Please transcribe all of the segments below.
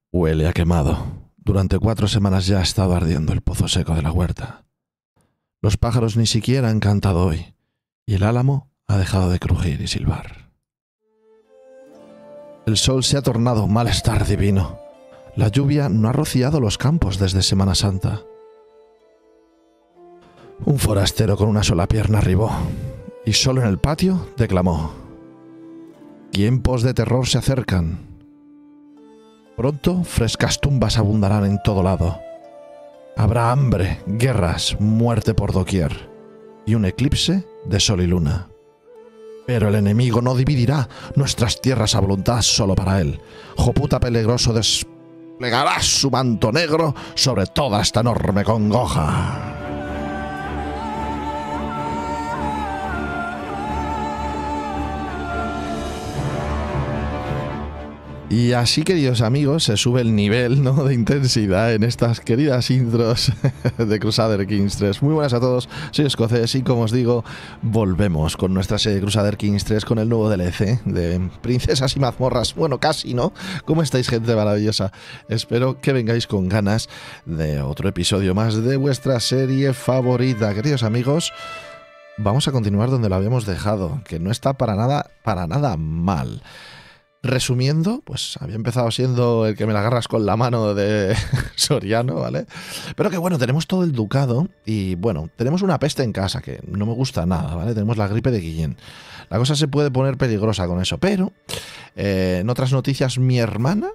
Huele a quemado. Durante 4 semanas ya ha estado ardiendo el pozo seco de la huerta. Los pájaros ni siquiera han cantado hoy, y el álamo ha dejado de crujir y silbar. El sol se ha tornado un malestar divino. La lluvia no ha rociado los campos desde Semana Santa. Un forastero con una sola pierna arribó, y solo en el patio declamó: tiempos de terror se acercan. Pronto frescas tumbas abundarán en todo lado. Habrá hambre, guerras, muerte por doquier y un eclipse de sol y luna. Pero el enemigo no dividirá nuestras tierras a voluntad solo para él. Joputa peligroso desplegará su manto negro sobre toda esta enorme congoja. Y así, queridos amigos, se sube el nivel, ¿no?, de intensidad en estas queridas intros de Crusader Kings 3. Muy buenas a todos, soy Escocés y, como os digo, volvemos con nuestra serie Crusader Kings 3 con el nuevo DLC de Princesas y Mazmorras. Bueno, casi, ¿no? ¿Cómo estáis, gente maravillosa? Espero que vengáis con ganas de otro episodio más de vuestra serie favorita. Queridos amigos, vamos a continuar donde lo habíamos dejado, que no está para nada mal. Resumiendo, pues había empezado siendo el que me la agarras con la mano de Soriano, ¿vale? Pero que bueno, tenemos todo el ducado y bueno, tenemos una peste en casa que no me gusta nada, ¿vale? Tenemos la gripe de Guillén. La cosa se puede poner peligrosa con eso, pero en otras noticias, mi hermana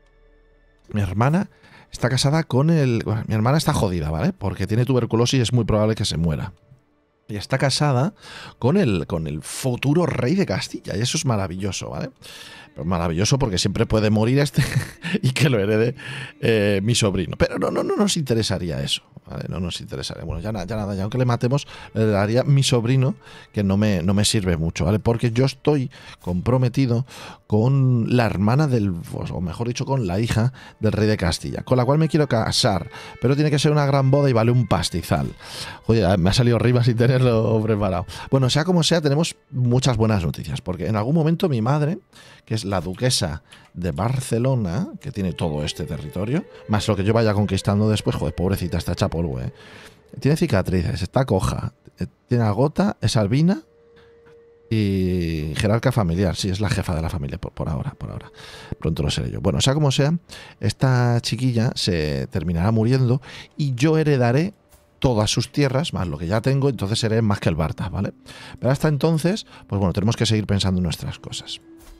está casada con el... Bueno, mi hermana está jodida, ¿vale? Porque tiene tuberculosis y es muy probable que se muera. Y está casada con el futuro rey de Castilla. Y eso es maravilloso, ¿vale? Pero maravilloso porque siempre puede morir y que lo herede mi sobrino. Pero no nos interesaría eso, ¿vale? No nos interesaría. Bueno, ya nada, ya aunque le matemos, le daría mi sobrino, que no me sirve mucho, ¿vale? Porque yo estoy comprometido con la hermana o mejor dicho, con la hija del rey de Castilla, con la cual me quiero casar. Pero tiene que ser una gran boda y vale un pastizal. Oye, me ha salido arriba sin tenerlo preparado. Bueno, sea como sea, tenemos muchas buenas noticias, porque en algún momento mi madre, que es la duquesa de Barcelona, que tiene todo este territorio, más lo que yo vaya conquistando después, joder, pobrecita, está hecha polvo, ¿eh? Tiene cicatrices, está coja, tiene agota, es albina y jerarca familiar. Sí, es la jefa de la familia por ahora. Pronto lo seré yo. Bueno, sea como sea, esta chiquilla se terminará muriendo y yo heredaré todas sus tierras, más lo que ya tengo, entonces seré más que el Barta, ¿vale? Pero hasta entonces, pues bueno, tenemos que seguir pensando en nuestras cosas.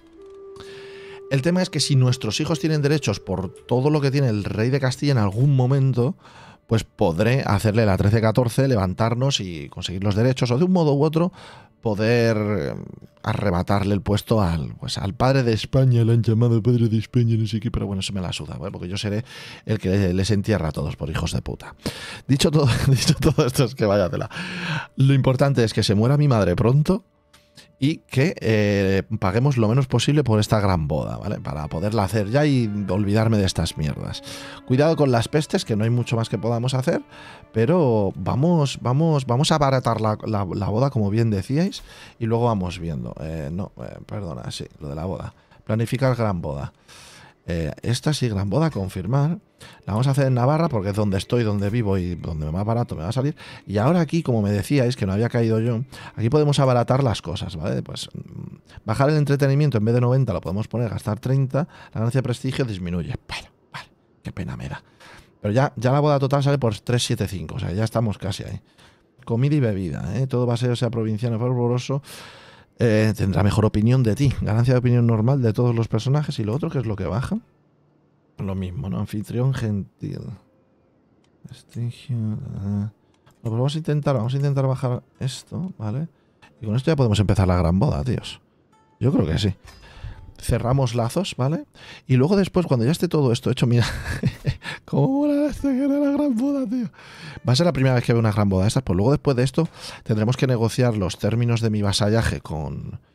El tema es que si nuestros hijos tienen derechos por todo lo que tiene el rey de Castilla, en algún momento, pues podré hacerle la 13-14, levantarnos y conseguir los derechos, o de un modo u otro poder arrebatarle el puesto al padre de España. Le han llamado padre de España, no sé qué, pero bueno, eso me la suda, ¿vale? Porque yo seré el que les entierra a todos por hijos de puta. Dicho todo esto, es que vaya tela. Lo importante es que se muera mi madre pronto y que paguemos lo menos posible por esta gran boda, ¿vale? Para poderla hacer ya y olvidarme de estas mierdas. Cuidado con las pestes, que no hay mucho más que podamos hacer, pero vamos a abaratar la boda, como bien decíais, y luego vamos viendo. Perdona, sí, lo de la boda. Planificar gran boda. Esta sí, gran boda, confirmar. La vamos a hacer en Navarra porque es donde estoy, donde vivo y donde más barato me va a salir. Y ahora aquí, como me decíais, que no había caído yo, aquí podemos abaratar las cosas, ¿vale? Pues bajar el entretenimiento, en vez de 90 lo podemos poner, gastar 30, la ganancia de prestigio disminuye. Vale, qué pena me da. Pero ya la boda total sale por 375, o sea, ya estamos casi ahí. Comida y bebida, ¿eh? Todo va a ser, o sea, provinciano, fervoroso. Tendrá mejor opinión de ti, ganancia de opinión normal de todos los personajes. Y lo otro, que es lo que baja, lo mismo, ¿no? Anfitrión gentil, prestigio. Pues vamos a intentar bajar esto, ¿vale? Y con esto ya podemos empezar la gran boda, tíos. Yo creo que sí. Cerramos lazos, ¿vale? Y luego después, cuando ya esté todo esto hecho, mira, cómo mola esto que era la gran boda, tío. Va a ser la primera vez que veo una gran boda de estas, pues luego después de esto tendremos que negociar los términos de mi vasallaje con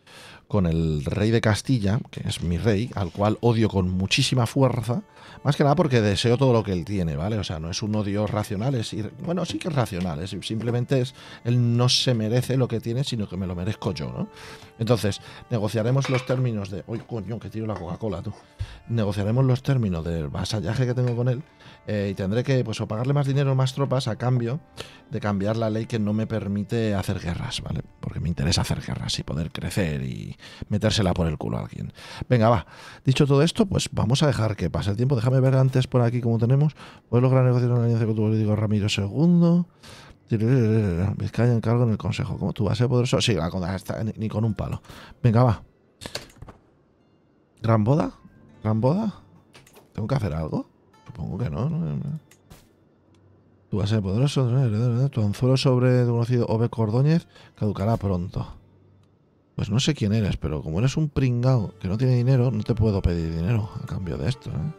con el rey de Castilla, que es mi rey, al cual odio con muchísima fuerza, más que nada porque deseo todo lo que él tiene, ¿vale? O sea, no es un odio racional, bueno, sí que es racional, simplemente él no se merece lo que tiene, sino que me lo merezco yo, ¿no? Entonces, negociaremos los términos de... ¡Uy, coño, que tiro la Coca-Cola, tú! Negociaremos los términos del vasallaje que tengo con él y tendré que, pues, o pagarle más dinero o más tropas a cambio de cambiar la ley que no me permite hacer guerras, ¿vale? Porque me interesa hacer guerras y poder crecer y metérsela por el culo a alguien. Venga, va. Dicho todo esto, pues vamos a dejar que pase el tiempo. Déjame ver antes por aquí cómo tenemos. Puedes lograr negociar una alianza con tu político Ramiro II. Vizcaya en cargo en el consejo. ¿Cómo tú vas a ser poderoso? Sí, ni con un palo. Venga, va. ¿Gran boda? ¿Gran boda? ¿Tengo que hacer algo? Supongo que no. Tú vas a ser poderoso. Tu anzuelo sobre tu conocido Obeco Ordóñez caducará pronto. Pues no sé quién eres, pero como eres un pringao que no tiene dinero, no te puedo pedir dinero a cambio de esto, ¿eh?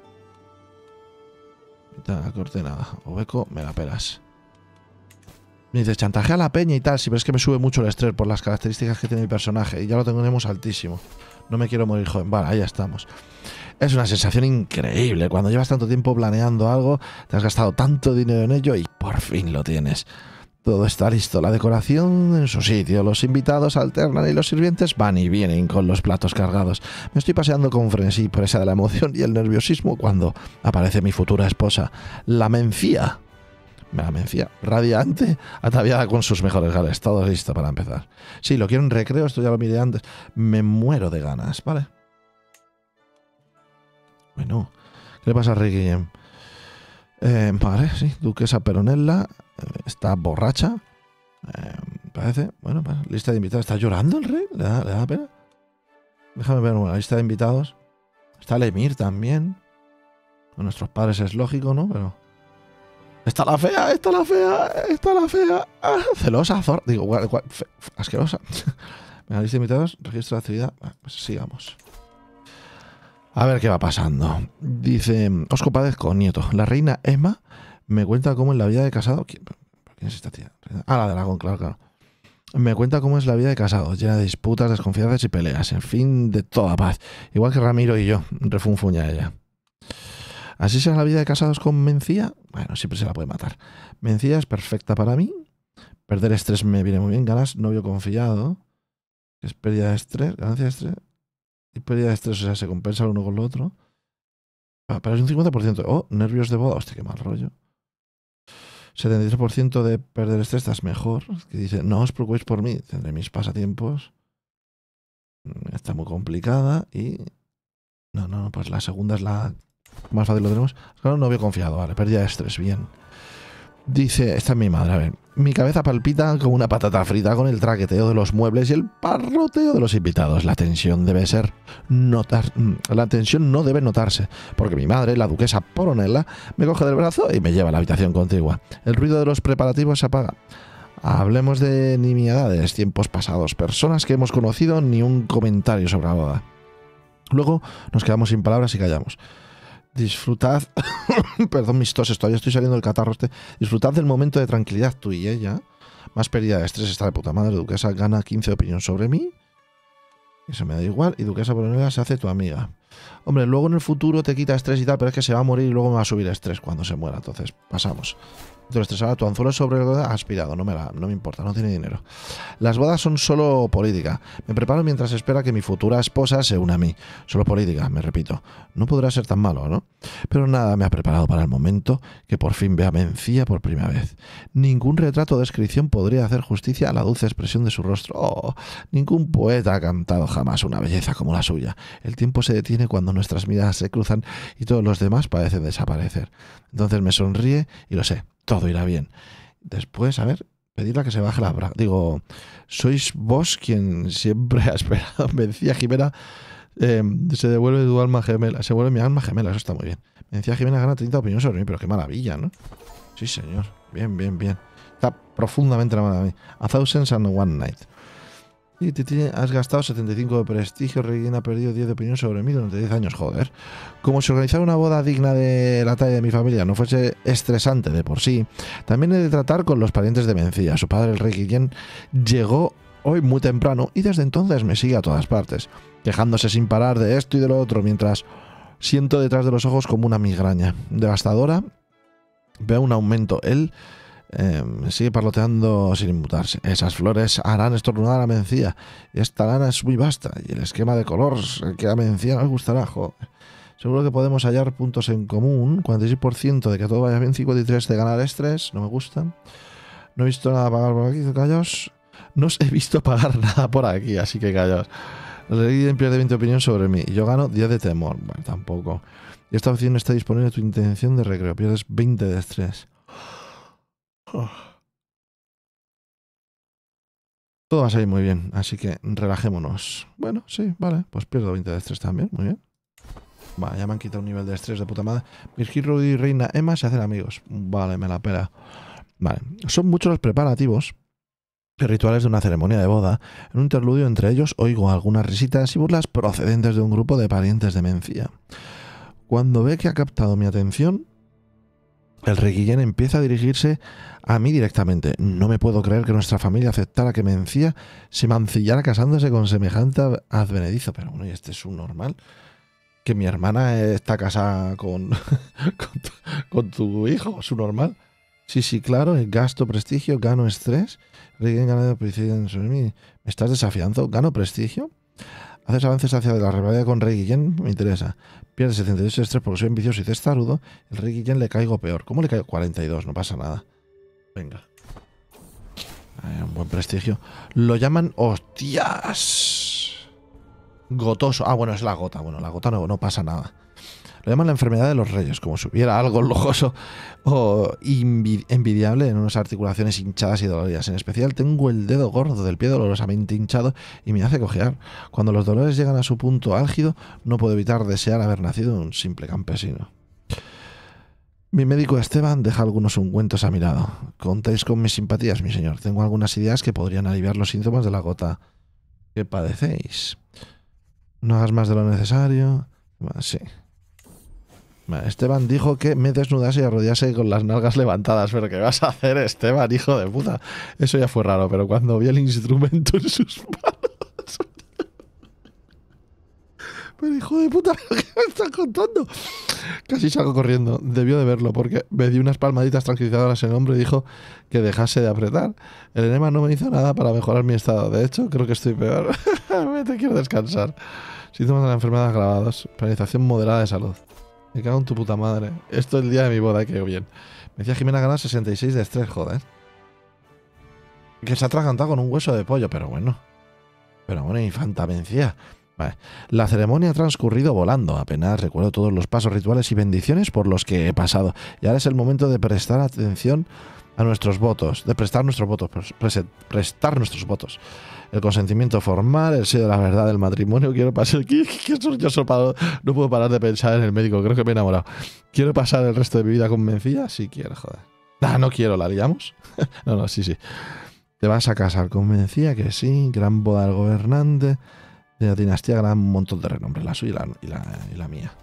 A corte nada. Obeco, me la pelas. Me dices, chantajea a la peña y tal. Sí, pero es que me sube mucho el estrés por las características que tiene mi personaje. Y ya lo tenemos altísimo. No me quiero morir joven. Vale, ahí ya estamos. Es una sensación increíble. Cuando llevas tanto tiempo planeando algo, te has gastado tanto dinero en ello y por fin lo tienes. Todo está listo, la decoración en su sitio, los invitados alternan y los sirvientes van y vienen con los platos cargados. Me estoy paseando con frenesí presa de la emoción y el nerviosismo cuando aparece mi futura esposa, la Mencía. La Mencía, radiante, ataviada con sus mejores gales, todo listo para empezar. Sí, lo quiero en recreo, esto ya lo miré antes. Me muero de ganas, ¿vale? Bueno, ¿qué le pasa a Ricky? Vale, sí, duquesa Peronella. Está borracha. Parece. Bueno, lista de invitados. ¿Está llorando el rey? ¿Le da pena? Déjame ver una lista de invitados. Está el Emir también. Con nuestros padres es lógico, ¿no? Pero. ¡Está la fea! ¡Está la fea! ¡Está la fea! ¡Ah! Celosa, zorra. Digo, asquerosa. Venga, lista de invitados. Registro de actividad. Pues sigamos. A ver qué va pasando. Dice, os compadezco, nieto. La reina Emma me cuenta cómo es la vida de casado. ¿Quién es esta tía? Ah, la de Aragón, claro. Me cuenta cómo es la vida de casado, llena de disputas, desconfianzas y peleas. En fin, de toda paz. Igual que Ramiro y yo, refunfuña ella. ¿Así será la vida de casados con Mencía? Bueno, siempre se la puede matar. Mencía es perfecta para mí. Perder estrés me viene muy bien. Ganas novio confiado. Es pérdida de estrés, ganancia de estrés. Y pérdida de estrés, o sea, se compensa el uno con lo otro. Pero es un 50%. Oh, nervios de boda. Hostia, qué mal rollo. 73% de perder estrés, estás mejor. Que dice, no os preocupéis por mí, tendré mis pasatiempos. Está muy complicada y... No, pues la segunda es la más fácil, lo tenemos. Claro, no había confiado, vale, pérdida de estrés, bien. Dice, esta es mi madre, a ver. Mi cabeza palpita como una patata frita con el traqueteo de los muebles y el parroteo de los invitados. La tensión la tensión no debe notarse, porque mi madre, la duquesa Peronella, me coge del brazo y me lleva a la habitación contigua. El ruido de los preparativos se apaga. Hablemos de nimiedades, tiempos pasados, personas que hemos conocido, ni un comentario sobre la boda. Luego nos quedamos sin palabras y callamos. Disfrutad, perdón mis toses, todavía estoy saliendo del catarro este. Disfrutad del momento de tranquilidad, tú y ella. Más pérdida de estrés, está de puta madre. Duquesa gana 15 de opinión sobre mí. Eso me da igual. Y Duquesa Peronella se hace tu amiga. Hombre, luego en el futuro te quita estrés y tal, pero es que se va a morir y luego me va a subir estrés cuando se muera. Entonces, pasamos. Estresada, tu anzuelo sobre el aspirado, no me importa, no tiene dinero. Las bodas son solo política. Me preparo mientras espera que mi futura esposa se una a mí. Solo política, me repito. No podrá ser tan malo, ¿no? Pero nada me ha preparado para el momento que por fin vea a Mencía por primera vez. Ningún retrato o descripción podría hacer justicia a la dulce expresión de su rostro. Oh, ningún poeta ha cantado jamás una belleza como la suya. El tiempo se detiene cuando nuestras miradas se cruzan y todos los demás parecen desaparecer. Entonces me sonríe y lo sé. Todo irá bien. Después, a ver, pedirle a que se baje la braga. Digo, sois vos quien siempre ha esperado. Mencía Jimena, se devuelve tu alma gemela. Se vuelve mi alma gemela, eso está muy bien. Mencía Jimena gana 30 opiniones sobre mí, pero qué maravilla, ¿no? Sí, señor. Bien. Está profundamente enamorada de mí. A Thousand and One Night. Y has gastado 75 de prestigio, Regina ha perdido 10 de opinión sobre mí durante 10 años, joder. Como si organizar una boda digna de la talla de mi familia no fuese estresante de por sí, también he de tratar con los parientes de Mencía. Su padre, el rey Guillén, llegó hoy muy temprano y desde entonces me sigue a todas partes, quejándose sin parar de esto y de lo otro, mientras siento detrás de los ojos como una migraña devastadora. Veo un aumento. Él sigue parloteando sin inmutarse. Esas flores harán estornudar a la mencía. Y esta lana es muy vasta. Y el esquema de color que a mencía no le gustará. Joder. Seguro que podemos hallar puntos en común. 46% de que todo vaya bien. 53% de ganar estrés. No me gustan. No he visto nada pagar por aquí. Callaos. No os he visto pagar nada por aquí. Así que callaos. Reguillen pierde 20 opinión sobre mí. Y yo gano 10 de temor. Bueno, tampoco. Y esta opción está disponible en tu intención de recreo. Pierdes 20 de estrés. Todo va a salir muy bien, así que relajémonos. Bueno, sí, vale, pues pierdo 20 de estrés también, muy bien. Vale, ya me han quitado un nivel de estrés de puta madre. Virgil, Rudy y Reina Emma se hacen amigos. Vale, me la pela. Vale, son muchos los preparativos y rituales de una ceremonia de boda. En un interludio entre ellos oigo algunas risitas y burlas procedentes de un grupo de parientes de Mencía. Cuando ve que ha captado mi atención, el rey Guillén empieza a dirigirse a mí directamente. No me puedo creer que nuestra familia aceptara que Mencía se mancillara casándose con semejante advenedizo. Pero bueno, ¿y este es un normal? Que mi hermana está casada con, con tu hijo, ¿es un normal? Sí, sí, claro, gasto prestigio, gano estrés. Rey Guillén gana prestigio sobre mí. ¿Me estás desafiando? ¿Gano prestigio? Haces avances hacia la rivalidad con Rey Guillén, me interesa. Pierdes 78 de estrés porque soy ambicioso y testarudo. El Rey Guillén le caigo peor. ¿Cómo le caigo? 42, no pasa nada. Venga. Un buen prestigio. Lo llaman... ¡Hostias! Gotoso. Ah, bueno, es la gota. Bueno, la gota no pasa nada. Lo llaman la enfermedad de los reyes, como si hubiera algo lojoso o envidiable en unas articulaciones hinchadas y doloridas. En especial tengo el dedo gordo del pie dolorosamente hinchado y me hace cojear. Cuando los dolores llegan a su punto álgido, no puedo evitar desear haber nacido un simple campesino. Mi médico Esteban deja algunos ungüentos a mi lado. Contáis con mis simpatías, mi señor. Tengo algunas ideas que podrían aliviar los síntomas de la gota que padecéis. No hagas más de lo necesario. Sí. Esteban dijo que me desnudase y arrodillase con las nalgas levantadas. ¿Pero qué vas a hacer, Esteban, hijo de puta? Eso ya fue raro, pero cuando vi el instrumento en sus manos... Pero hijo de puta, ¿qué me estás contando? Casi salgo corriendo. Debió de verlo porque me dio unas palmaditas tranquilizadoras en el hombro y dijo que dejase de apretar. El enema no me hizo nada para mejorar mi estado. De hecho, creo que estoy peor. Te quiero descansar. Síntomas de la enfermedad agravados. Penalización moderada de salud. Me cago en tu puta madre. Esto es el día de mi boda, que bien. Me decía Jimena ganar 66 de estrés, joder. Que se ha atragantado con un hueso de pollo, pero bueno. Pero bueno, infanta Mencía. Vale. La ceremonia ha transcurrido volando. Apenas recuerdo todos los pasos rituales y bendiciones por los que he pasado. Y ahora es el momento de prestar atención a nuestros votos. De prestar nuestros votos. Prestar nuestros votos. El consentimiento formal, el sello de la verdad del matrimonio. Quiero pasar... No puedo parar de pensar en el médico. Creo que me he enamorado. ¿Quiero pasar el resto de mi vida con Mencía? Sí quiero, joder. No quiero. ¿La liamos? No, sí. ¿Te vas a casar con Mencía? Que sí. Gran boda del gobernante. De la dinastía, gran montón de renombre. La suya y la mía.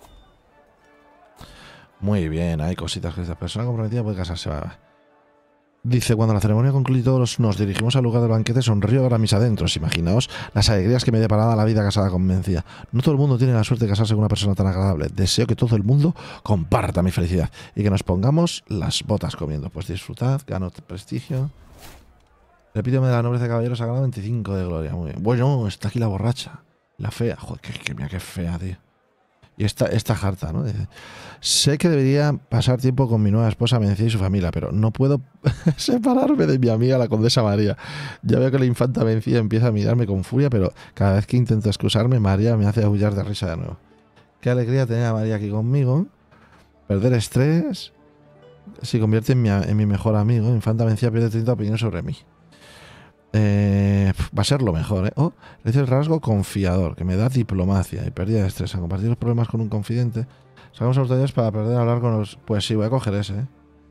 Muy bien. Hay cositas que esta persona comprometida puede casarse. Va. Dice, cuando la ceremonia concluye todos nos dirigimos al lugar del banquete, sonrío ahora mis adentros. Imaginaos las alegrías que me deparaba la vida casada con Mencía. No todo el mundo tiene la suerte de casarse con una persona tan agradable. Deseo que todo el mundo comparta mi felicidad y que nos pongamos las botas comiendo. Pues disfrutad, gano prestigio. Repíteme de la nobleza de caballero sagrado 25 de gloria. Muy bien. Bueno, está aquí la borracha. La fea. Joder, mira qué fea, tío. Y esta jarta, ¿no? Dice, sé que debería pasar tiempo con mi nueva esposa Mencía y su familia, pero no puedo separarme de mi amiga la condesa María. Ya veo que la infanta Mencía empieza a mirarme con furia, pero cada vez que intento excusarme, María me hace aullar de risa de nuevo. Qué alegría tener a María aquí conmigo. Perder estrés. Se convierte en mi mejor amigo. Infanta Mencía pierde 30 opiniones sobre mí. Va a ser lo mejor, ¿eh? Oh, le dice el rasgo confiador, que me da diplomacia y pérdida de estrés. A compartir los problemas con un confidente. Sacamos a los talleres para perder a hablar con los... Pues sí, voy a coger ese, ¿eh?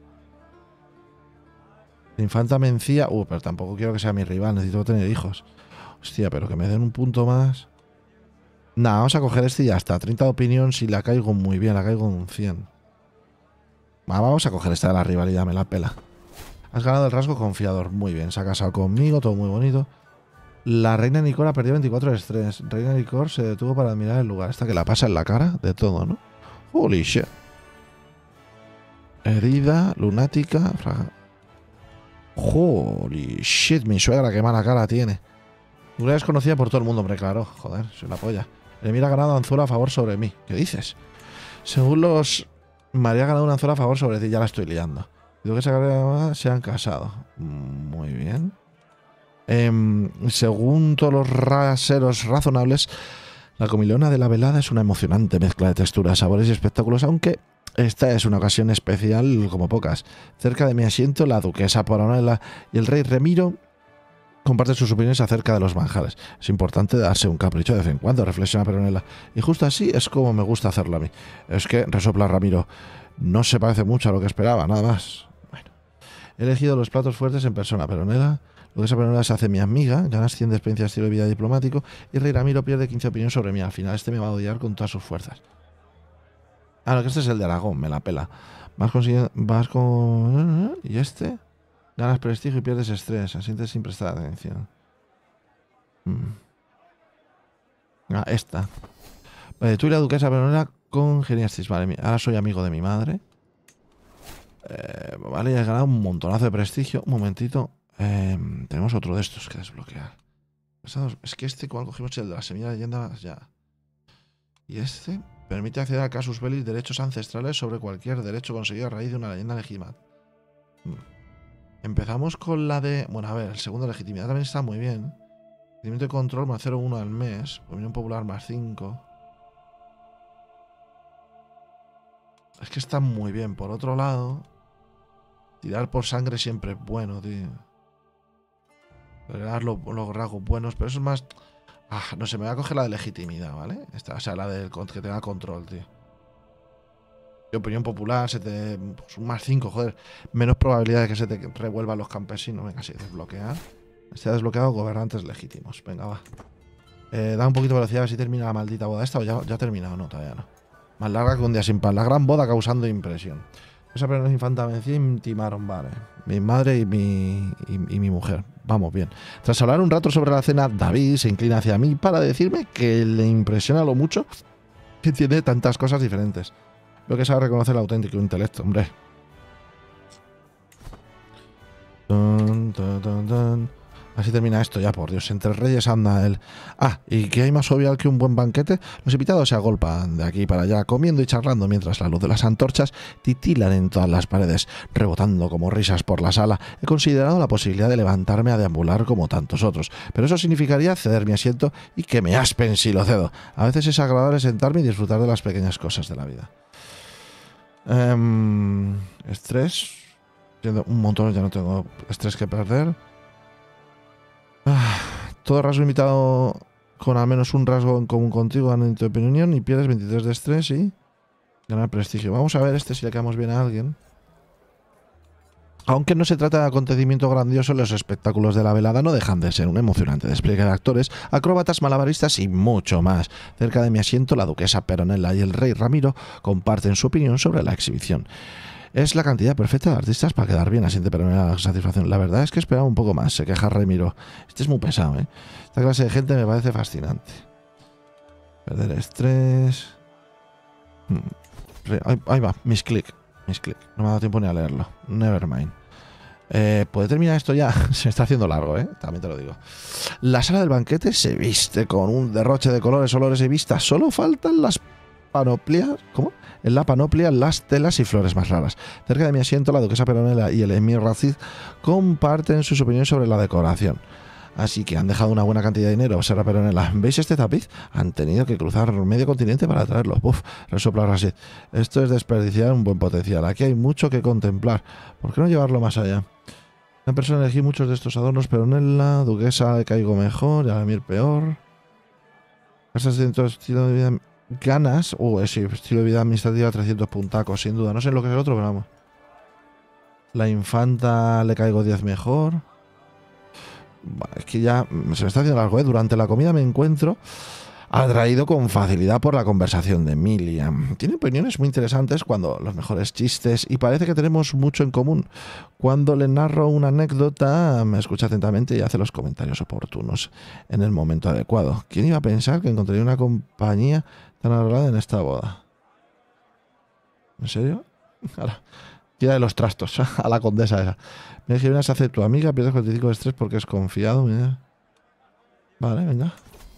Infanta Mencía... pero tampoco quiero que sea mi rival, necesito tener hijos. Hostia, pero que me den un punto más. Nah, vamos a coger este y ya está. 30 de opinión, si la caigo muy bien, la caigo en un 100. Vamos a coger esta de la rivalidad, me la pela. Has ganado el rasgo confiador. Muy bien, se ha casado conmigo, todo muy bonito. La reina Nicor ha perdido 24 de estrés. Reina Nicor se detuvo para admirar el lugar. Esta que la pasa en la cara de todo, ¿no? Holy shit. Herida, lunática. Holy shit, mi suegra, qué mala cara tiene. Una desconocida por todo el mundo, hombre, claro. Joder, soy la polla. Emir ha ganado anzuelo a favor sobre mí. ¿Qué dices? Según los... María ha ganado un anzuelo a favor sobre ti. Ya la estoy liando. Digo que se han casado. Muy bien. Según todos los raseros razonables, la comilona de la velada es una emocionante mezcla de texturas, sabores y espectáculos, aunque esta es una ocasión especial como pocas. Cerca de mi asiento, la duquesa Peronela y el rey Ramiro comparten sus opiniones acerca de los manjares. Es importante darse un capricho de vez en cuando, reflexiona Peronela. Y justo así es como me gusta hacerlo a mí. Es que, resopla Ramiro, no se parece mucho a lo que esperaba, nada más. Bueno, he elegido los platos fuertes en persona. Peronela, lo que esa Peronela se hace mi amiga, ganas 100 de experiencia de estilo de vida diplomático, y rey Ramiro pierde 15 opiniones sobre mí. Al final este me va a odiar con todas sus fuerzas. Ah, no, que este es el de Aragón, me la pela. Vas con... ¿Y este? Ganas prestigio y pierdes estrés. Asientes sin prestar atención. Ah, esta. Vale, tú y la duquesa Peronela congeniasteis. Vale, ahora soy amigo de mi madre. Vale, ya he ganado un montonazo de prestigio. Un momentito. Tenemos otro de estos que desbloquear. Es que este, cuando cogimos el de la semilla de leyenda, ya. Y este permite acceder a casus belli, derechos ancestrales sobre cualquier derecho conseguido a raíz de una leyenda legítima. Empezamos con la de... Bueno, a ver, el segundo, legitimidad también está muy bien. Rendimiento de control más 0,1 al mes. Opinión popular más 5. Es que está muy bien. Por otro lado, tirar por sangre siempre es bueno, tío. Lograr los rasgos buenos, pero eso es más... no sé, me voy a coger la de legitimidad, ¿vale? O sea, la del que tenga control, tío. Y opinión popular, pues un más 5, joder. Menos probabilidad de que se te revuelvan los campesinos. Venga, sí, desbloquear. Se ha desbloqueado gobernantes legítimos. Venga, va. Da un poquito de velocidad a ver si termina la maldita boda esta o ya ha terminado. No, todavía no. Más larga que un día sin pan. La gran boda causando impresión. Esa primera infanta vencida intimaron, vale. Mi madre y mi mujer. Vamos, bien. Tras hablar un rato sobre la cena, David se inclina hacia mí para decirme que le impresiona lo mucho que entiende tantas cosas diferentes. Lo que sabe reconocer el auténtico intelecto, hombre. Así termina esto ya, por Dios. Entre reyes anda él. ¿Y qué hay más obvio que un buen banquete? Los invitados se agolpan de aquí para allá, comiendo y charlando mientras la luz de las antorchas titilan en todas las paredes, rebotando como risas por la sala. He considerado la posibilidad de levantarme a deambular como tantos otros, pero eso significaría ceder mi asiento y que me aspen si lo cedo. A veces es agradable sentarme y disfrutar de las pequeñas cosas de la vida. Estrés. Un montón, ya no tengo estrés que perder. Todo rasgo invitado con al menos un rasgo en común contigo ganan tu opinión y pierdes 23 de estrés y ganar prestigio. Vamos a ver si le caemos bien a alguien. Aunque no se trata de acontecimiento grandioso, los espectáculos de la velada no dejan de ser un emocionante despliegue de actores, acróbatas, malabaristas y mucho más. Cerca de mi asiento, la duquesa Peronela y el rey Ramiro comparten su opinión sobre la exhibición. Es la cantidad perfecta de artistas para quedar bien, asiente Peronela la satisfacción. La verdad es que esperaba un poco más, se queja Ramiro. Este es muy pesado, ¿eh? Esta clase de gente me parece fascinante. Perder estrés... Ahí va, misclick. No me ha dado tiempo ni a leerlo. Nevermind. ¿Puede terminar esto ya? Se está haciendo largo, ¿eh? También te lo digo. La sala del banquete se viste con un derroche de colores, olores y vistas. Solo faltan las panoplias... ¿Cómo? En la panoplia, las telas y flores más raras. Cerca de mi asiento, la duquesa Peronela y el emir Racid comparten sus opiniones sobre la decoración. Así que han dejado una buena cantidad de dinero, observa Peronela. ¿Veis este tapiz? Han tenido que cruzar medio continente para traerlo. Resopla Racid. Esto es desperdiciar un buen potencial. Aquí hay mucho que contemplar. ¿Por qué no llevarlo más allá? Una persona elegí muchos de estos adornos. Peronela, duquesa, le caigo mejor, y al emir peor. Casas dentro del estilo de vida... Ganas, sí, estilo de vida administrativa 300 puntacos, sin duda. No sé lo que es el otro, pero vamos. La infanta le caigo 10 mejor. Es que ya se me está haciendo largo, ¿eh? Durante la comida me encuentro Atraído con facilidad por la conversación de Emilia. Tiene opiniones muy interesantes cuando los mejores chistes y parece que tenemos mucho en común. Cuando le narro una anécdota, me escucha atentamente y hace los comentarios oportunos en el momento adecuado. ¿Quién iba a pensar que encontraría una compañía tan adorada en esta boda? ¿En serio? Ahora, tira de los trastos a la condesa esa. Mira que vienes a hacer tu amiga, pierdes 45 de estrés porque es confiado. Mira. Vale, venga.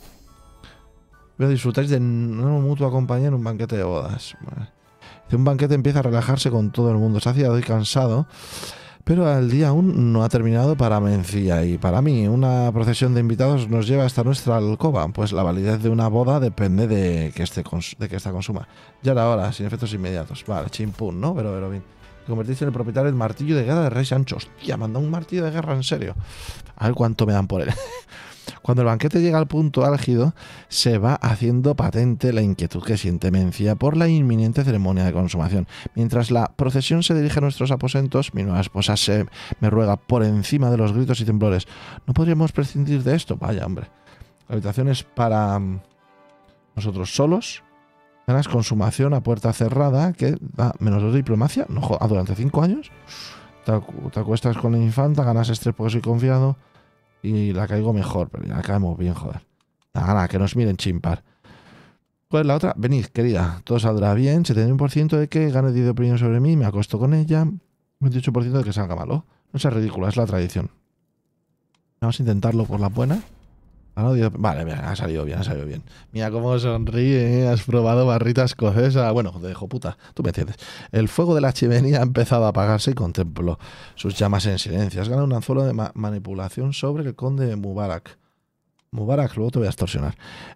Pero disfrutáis de una mutua compañía en un banquete de bodas. Bueno, un banquete empieza a relajarse con todo el mundo. Se hacía hoy cansado, pero el día aún no ha terminado para Mencía. Y para mí, una procesión de invitados nos lleva hasta nuestra alcoba. Pues la validez de una boda depende de que esta consuma. Ya era hora, sin efectos inmediatos. Vale, chimpún, ¿no? Pero bien. Te convertiste en el propietario del martillo de guerra de Rey Sancho. Hostia, manda un martillo de guerra, en serio. A ver cuánto me dan por él. Cuando el banquete llega al punto álgido, se va haciendo patente la inquietud que siente Mencía por la inminente ceremonia de consumación. Mientras la procesión se dirige a nuestros aposentos, mi nueva esposa me ruega por encima de los gritos y temblores. ¿No podríamos prescindir de esto? Vaya, hombre. La habitación es para nosotros solos. Ganas consumación a puerta cerrada, que da -2 de diplomacia. No jodas, durante 5 años. Te acuestas con la infanta, ganas estrés porque soy confiado. Y la caigo mejor, pero ya la caemos bien, joder. Nada, que nos miren chimpar. ¿Cuál es la otra? Venid, querida, todo saldrá bien. 71% de que gane 10 de opinión sobre mí, me acuesto con ella. 28% de que salga malo. No sea ridícula, es la tradición. Vamos a intentarlo por la buena. Vale, ha salido bien, ha salido bien. Mira cómo sonríe, has probado barrita escocesa. Bueno, de hijo puta, tú me entiendes. El fuego de la chimenea ha empezado a apagarse y contemplo sus llamas en silencio. Has ganado un anzuelo de manipulación sobre el conde Mubarak. Mubarak, luego te voy a extorsionar.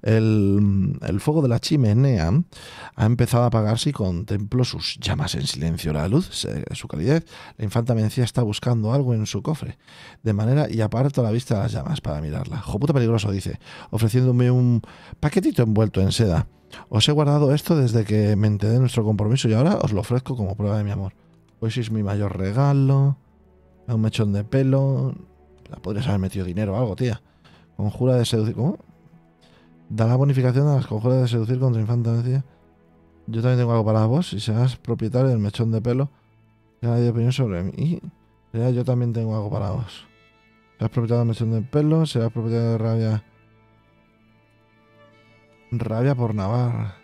El fuego de la chimenea ha empezado a apagarse y contemplo sus llamas en silencio. La luz, su calidez. La infanta Mencía está buscando algo en su cofre. De manera y aparto la vista de las llamas para mirarla. Joputa peligroso, dice, ofreciéndome un paquetito envuelto en seda. Os he guardado esto desde que me enteré de nuestro compromiso y ahora os lo ofrezco como prueba de mi amor. Hoy sois mi mayor regalo. Un mechón de pelo. Podrías haber metido dinero o algo, tía. Conjura de seducir. ¿Cómo? Da la bonificación a las conjuras de seducir contra infanta Mencía. Yo también tengo algo para vos. Si serás propietario del mechón de pelo, ya nadie opinión sobre mí. Y yo también tengo algo para vos. Serás propietario del mechón de pelo. Serás propietario de rabia. Rabia por Navarra.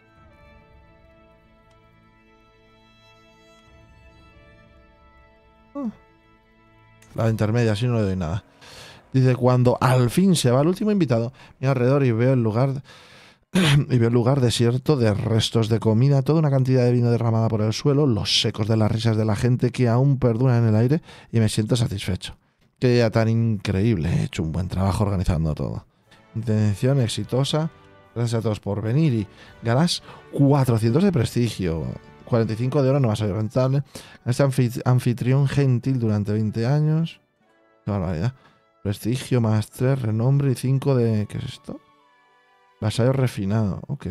La intermedia, así no le doy nada. Dice, cuando al fin se va el último invitado, miro alrededor y veo el lugar desierto de restos de comida, toda una cantidad de vino derramada por el suelo, los secos de las risas de la gente que aún perduran en el aire y me siento satisfecho. Qué día tan increíble, he hecho un buen trabajo organizando todo. Intención exitosa, gracias a todos por venir y ganas 400 de prestigio. 45 de oro no va a ser rentable. Este anfitrión gentil durante 20 años. Qué barbaridad. Prestigio más 3, renombre y 5 de... ¿Qué es esto? Vasallo refinado, ok.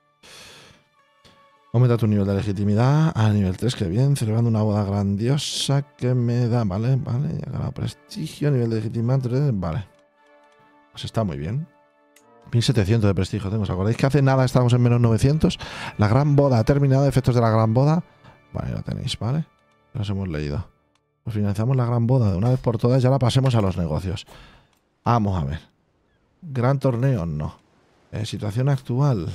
Aumenta tu nivel de legitimidad a nivel 3, que bien. Celebrando una boda grandiosa que me da... Vale, he ganado prestigio, nivel de legitimidad 3, vale. Pues está muy bien. 1700 de prestigio tengo. ¿Os acordáis que hace nada estábamos en -900? La gran boda ha terminado, efectos de la gran boda. Vale, lo tenéis, ¿vale? Los hemos leído. Pues finalizamos la gran boda de una vez por todas y ahora pasemos a los negocios. Vamos a ver. Gran torneo, no. Situación actual.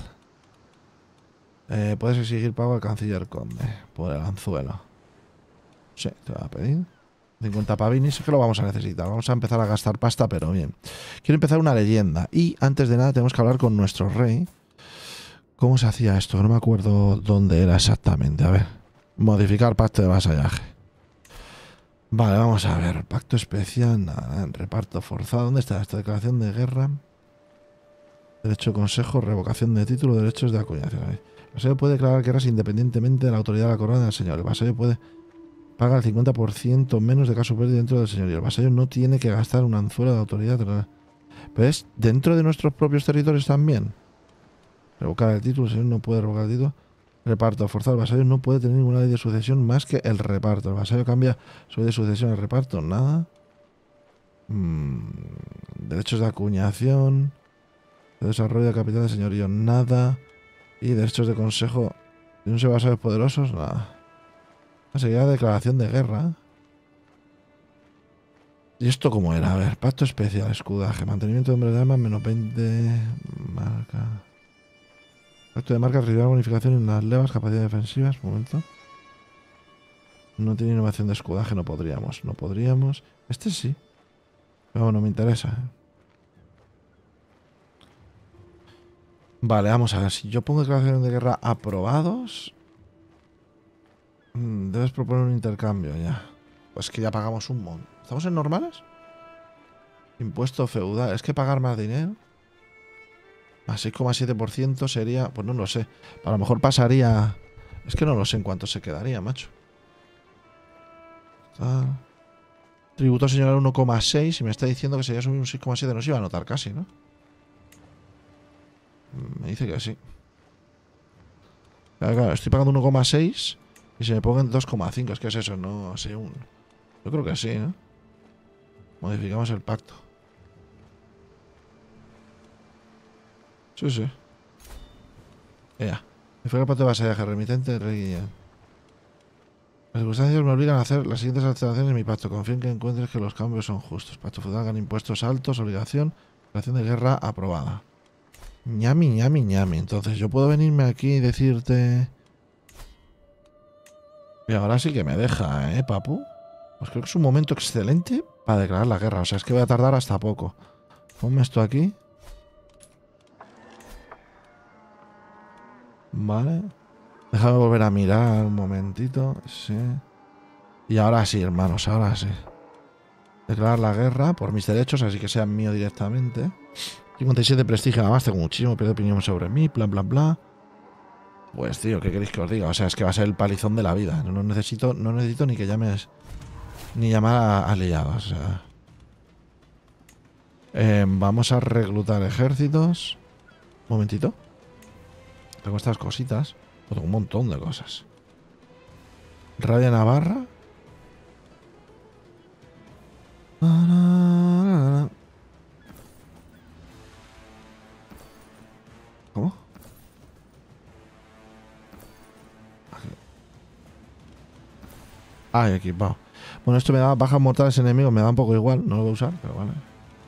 Puedes exigir pago al canciller conde por el anzuelo. Sí, te va a pedir 50 pavinis, que lo vamos a necesitar. Vamos a empezar a gastar pasta, pero bien. Quiero empezar una leyenda. Y antes de nada tenemos que hablar con nuestro rey. ¿Cómo se hacía esto? No me acuerdo dónde era exactamente. A ver. Modificar pacto de vasallaje. Vale, vamos a ver. Pacto especial, nada, reparto forzado. ¿Dónde está esta declaración de guerra? Derecho de consejo, revocación de título, derechos de acuñación. El vasallo puede declarar guerras independientemente de la autoridad de la corona del señor. El vasallo puede pagar el 50% menos de caso pérdida dentro del señor. Y el vasallo no tiene que gastar un anzuelo de autoridad. Pero es dentro de nuestros propios territorios también. Revocar el título, el señor no puede revocar el título. Reparto forzado. El vasallo no puede tener ninguna ley de sucesión más que el reparto. El vasallo cambia su ley de sucesión al reparto. Nada. Derechos de acuñación. Desarrollo de capital de señorío, nada. Y derechos de consejo. ¿Y no se va a ser poderosos? Nada. Sería declaración de guerra. ¿Y esto cómo era? A ver, pacto especial, escudaje, mantenimiento de hombres de armas, menos 20. Marca. Pacto de marca, recibir bonificación en las levas, capacidades defensivas. Un momento. No tiene innovación de escudaje, no podríamos. No podríamos. Este sí. Pero bueno, me interesa. Vale, vamos a ver. Si yo pongo declaración de guerra aprobados, debes proponer un intercambio ya. Pues que ya pagamos un montón. ¿Estamos en normales? Impuesto feudal. Es que pagar más dinero. Más 6,7% sería... Pues no lo sé. A lo mejor pasaría... Es que no lo sé en cuánto se quedaría, macho. Tributo señalar 1,6 y me está diciendo que sería subir un 6,7. No se iba a notar casi, ¿no? Me dice que sí. Claro, estoy pagando 1,6 y se me pongan 2,5. Es que es eso, no sé. Yo creo que sí, ¿no? Modificamos el pacto. Sí, sí. Ya. Me fue el pacto de vasallaje, remitente, rey Guillén. Las circunstancias me obligan a hacer las siguientes alteraciones en mi pacto. Confío en que encuentres que los cambios son justos. Pacto feudal, gana impuestos altos, obligación, relación de guerra aprobada. Ñami, ñami, ñami. Entonces yo puedo venirme aquí y decirte... Y ahora sí que me deja, papu? Pues creo que es un momento excelente para declarar la guerra. O sea, es que voy a tardar hasta poco. Ponme esto aquí. Vale. Déjame volver a mirar un momentito. Sí. Y ahora sí, hermanos, ahora sí. Declarar la guerra por mis derechos, así que sean míos directamente. 57 de prestigio, nada más, tengo muchísimo, pierdo opinión sobre mí, bla, bla, bla. Pues, tío, ¿qué queréis que os diga? O sea, es que va a ser el palizón de la vida. No necesito ni que llames... Ni llamar a aliados, o sea... vamos a reclutar ejércitos. Un momentito. Tengo estas cositas. Tengo un montón de cosas. Radio Navarra. ¿Cómo? Ah, equipado. Bueno, esto me da bajas mortales enemigos. Me da un poco igual. No lo voy a usar, pero vale.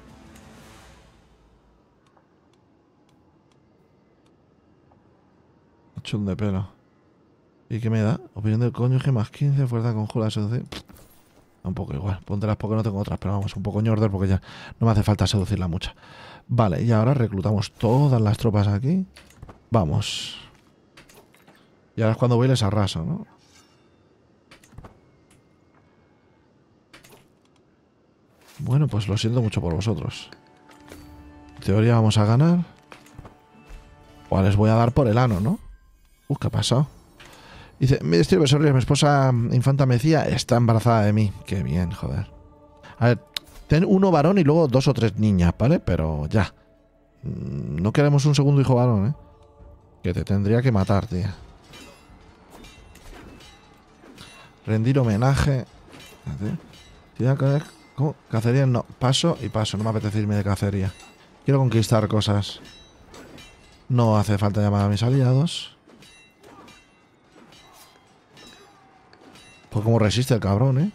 Chun de pelo. ¿Y qué me da? Opinión del cónyuge más 15, fuerza conjura, seducir. Un poco igual. Póntelas porque no tengo otras, pero vamos, un poco ñorder porque ya no me hace falta seducirla mucha. Vale, y ahora reclutamos todas las tropas aquí. Vamos. Y ahora es cuando voy y les arraso, ¿no? Bueno, pues lo siento mucho por vosotros. En teoría vamos a ganar. O les voy a dar por el ano, ¿no? ¿Qué ha pasado? Dice, mi destino de mi esposa infanta Mecía está embarazada de mí. Qué bien, joder. A ver, ten uno varón y luego 2 o 3 niñas, ¿vale? Pero ya. No queremos un segundo hijo varón, ¿eh? Que te tendría que matar, tío. Rendir homenaje. ¿Cómo? Cacería no. Paso y paso. No me apetece irme de cacería. Quiero conquistar cosas. No hace falta llamar a mis aliados. Pues como resiste el cabrón, ¿eh?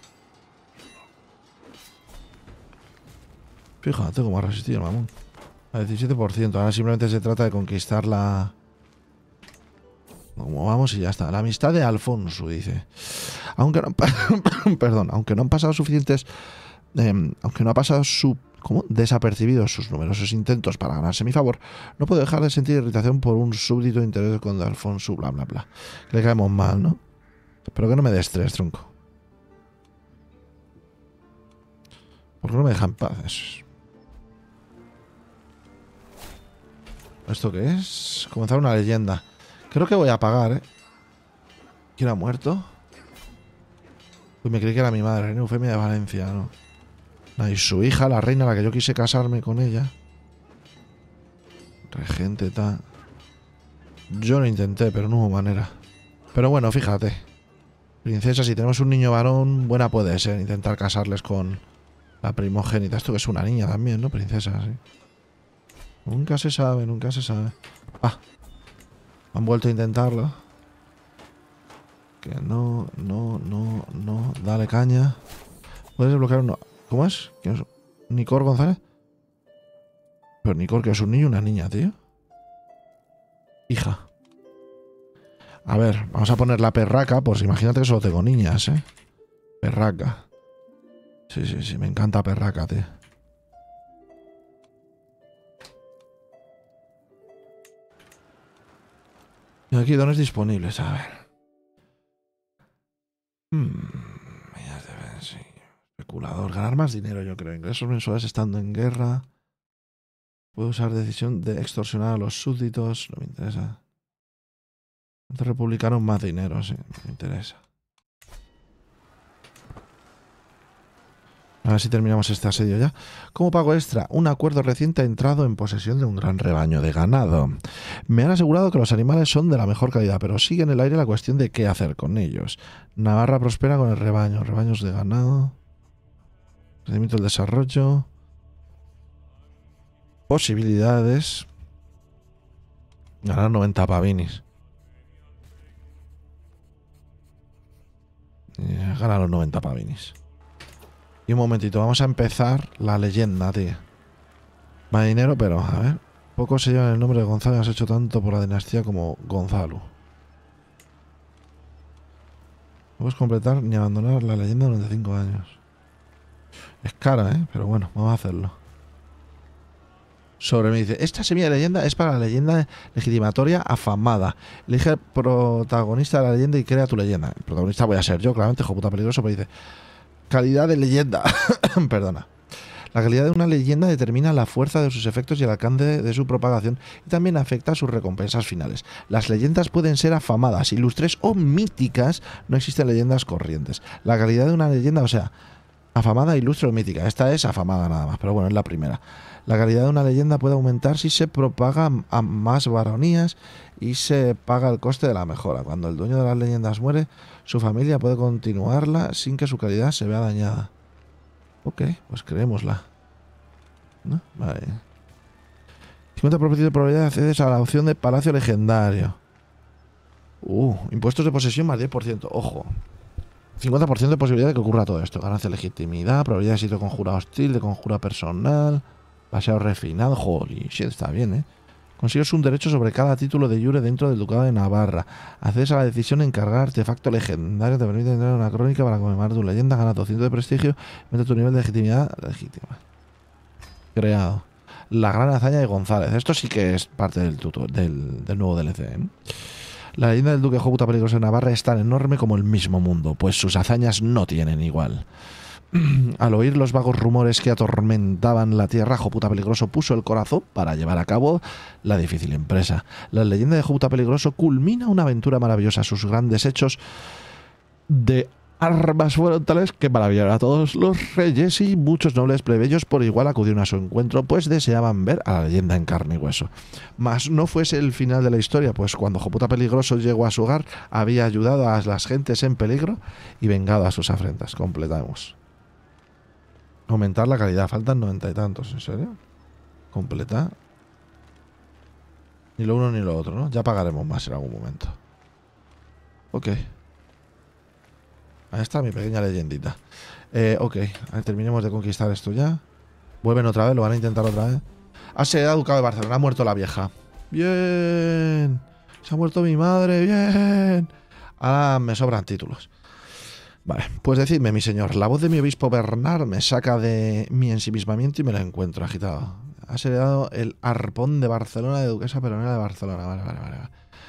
Fíjate cómo ha resistido el mamón. A 17%. Ahora simplemente se trata de conquistar la... Como vamos y ya está. La amistad de Alfonso, dice. Aunque no... Perdón. Aunque no han pasado suficientes... aunque no ha pasado ¿cómo? Desapercibidos sus numerosos intentos para ganarse mi favor, no puedo dejar de sentir irritación por un súbdito interés con Alfonso, bla, bla, bla. Que le caemos mal, ¿no? Pero que no me dé estrés, tronco. ¿Por qué no me dejan en paz? ¿Esto qué es? Comenzar una leyenda. Creo que voy a pagar, ¿eh? ¿Quién ha muerto? Pues me creí que era mi madre, ¿no? Eufemia de Valencia, ¿no? Y su hija, la reina, la que yo quise casarme con ella. Regente, tal. Yo lo intenté, pero no hubo manera. Pero bueno, fíjate. Princesa, si tenemos un niño varón, buena puede ser intentar casarles con la primogénita. Esto que es una niña también, ¿no? Princesa, sí. Nunca se sabe, nunca se sabe. Ah, han vuelto a intentarlo. Que no. Dale caña. Puedes desbloquear uno. ¿Cómo es? ¿Quién es? ¿Nicor González? Pero Nicor, que es un niño y una niña, tío. Hija. A ver, vamos a poner la perraca, pues imagínate que solo tengo niñas, ¿eh? Perraca. Sí, me encanta perraca, tío. Y aquí dones disponibles, a ver. Sí. Especulador. Ganar más dinero, yo creo. Ingresos mensuales estando en guerra. Puedo usar decisión de extorsionar a los súbditos. No me interesa. Antes republicanos más dinero, sí. Me interesa. A ver si terminamos este asedio ya. Como pago extra, un acuerdo reciente ha entrado en posesión de un gran rebaño de ganado. Me han asegurado que los animales son de la mejor calidad, pero sigue en el aire la cuestión de qué hacer con ellos. Navarra prospera con el rebaño. Rebaños de ganado. Procedimiento del desarrollo. Posibilidades. Ganar 90 pavinis. Ganar los 90 pavinis. Y un momentito, vamos a empezar la leyenda, tío. Más dinero, pero a ver. Poco se lleva el nombre de Gonzalo. Has hecho tanto por la dinastía como Gonzalo. No puedes completar ni abandonar la leyenda durante 5 años. Es cara, ¿eh? Pero bueno, vamos a hacerlo. Sobre me dice, esta semilla de leyenda es para la leyenda legitimatoria afamada. Elige el protagonista de la leyenda y crea tu leyenda. El protagonista voy a ser yo, claramente, hijo puta peligroso, pero dice, calidad de leyenda. Perdona. La calidad de una leyenda determina la fuerza de sus efectos y el alcance de su propagación y también afecta a sus recompensas finales. Las leyendas pueden ser afamadas, ilustres o míticas. No existen leyendas corrientes. La calidad de una leyenda, o sea, afamada, ilustre o mítica. Esta es afamada nada más, pero bueno, es la primera. La calidad de una leyenda puede aumentar si se propaga a más baronías y se paga el coste de la mejora. Cuando el dueño de las leyendas muere, su familia puede continuarla sin que su calidad se vea dañada. Ok, pues creémosla. ¿No? Vale. 50% de probabilidad de accedes a la opción de Palacio Legendario. Impuestos de posesión más 10%. Ojo. 50% de posibilidad de que ocurra todo esto. Ganancia de legitimidad, probabilidad de sitio conjura hostil, de conjura personal, paseado refinado. Holy shit, está bien, ¿eh? Consigues un derecho sobre cada título de jure dentro del Ducado de Navarra. Accedes a la decisión de encargar artefacto legendario. Te permite entrar en una crónica para conmemorar tu leyenda. Gana 200 de prestigio. Mete tu nivel de legitimidad. Legítima. Creado. La gran hazaña de González. Esto sí que es parte del nuevo DLC, ¿eh? La leyenda del Duque Joputa Peligroso de Navarra es tan enorme como el mismo mundo, pues sus hazañas no tienen igual. Al oír los vagos rumores que atormentaban la tierra, Joputa Peligroso puso el corazón para llevar a cabo la difícil empresa. La leyenda de Joputa Peligroso culmina una aventura maravillosa. Sus grandes hechos de armas fueron tales que maravillaron a todos los reyes y muchos nobles plebeyos por igual acudieron a su encuentro, pues deseaban ver a la leyenda en carne y hueso. Mas no fuese el final de la historia, pues cuando Joputa Peligroso llegó a su hogar, había ayudado a las gentes en peligro y vengado a sus afrentas. Completamos. Aumentar la calidad. Faltan 90 y tantos, ¿en serio? Completar. Ni lo uno ni lo otro, ¿no? Ya pagaremos más en algún momento. Ok. Ahí está mi pequeña leyendita. Ok, a ver, terminemos de conquistar esto ya. Vuelven otra vez, lo van a intentar otra vez. Se ha Ducado de Barcelona, ha muerto la vieja. Bien. Se ha muerto mi madre, bien. Ahora me sobran títulos. Vale, pues decidme, mi señor. La voz de mi obispo Bernard me saca de mi ensimismamiento y me la encuentro agitado. Ha heredado el arpón de Barcelona de Duquesa Peronera de Barcelona. Vale.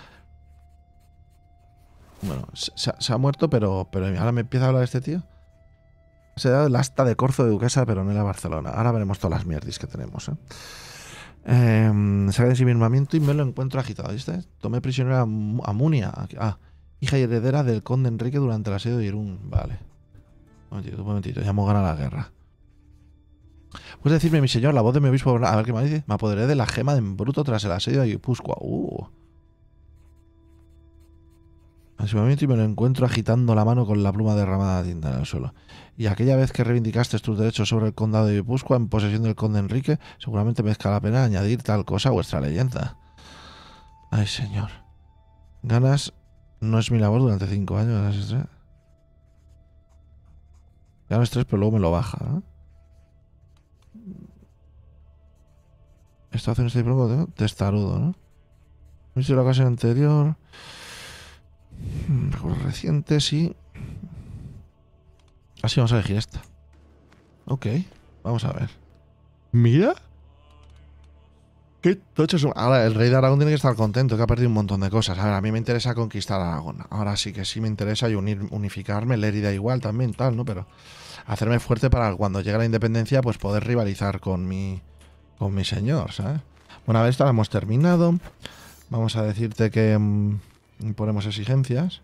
Bueno, se ha muerto, pero ahora me empieza a hablar este tío. Se ha dado el asta de corzo de Duquesa Peronera de Barcelona. Ahora veremos todas las mierdis que tenemos, saca de ensimismamiento y me lo encuentro agitado. ¿Viste? Tomé prisionera a Munia. Hija y heredera del conde Enrique durante el asedio de Irún. Vale. Un momentito, ya hemos ganado la guerra. Puedes decirme, mi señor, la voz de mi obispo. A ver qué me dice. Me apoderé de la gema de Embruto tras el asedio de Guipúzcoa. Aseguramiento y me lo encuentro agitando la mano con la pluma derramada de tinta en el suelo. Y aquella vez que reivindicaste tus derechos sobre el condado de Guipúzcoa en posesión del conde Enrique, seguramente merezca la pena añadir tal cosa a vuestra leyenda. Ay, señor. Ganas no es mi labor durante 5 años. Ganas estrés. Gano estrés, pero luego me lo baja, ¿no? Esto hace un diploma testarudo, ¿no? No hice la ocasión anterior. Recuerdo reciente, sí. Así vamos a elegir esta. Ok, vamos a ver. Mira. Qué tocho es. Ahora, el rey de Aragón tiene que estar contento, que ha perdido un montón de cosas. A ver, a mí me interesa conquistar Aragón. Ahora sí que sí me interesa y unificarme. Lérida igual también, tal, ¿no? Pero hacerme fuerte para cuando llegue la independencia, pues poder rivalizar con mi señor, ¿sabes? Bueno, a ver, esta la hemos terminado. Vamos a decirte que ponemos exigencias.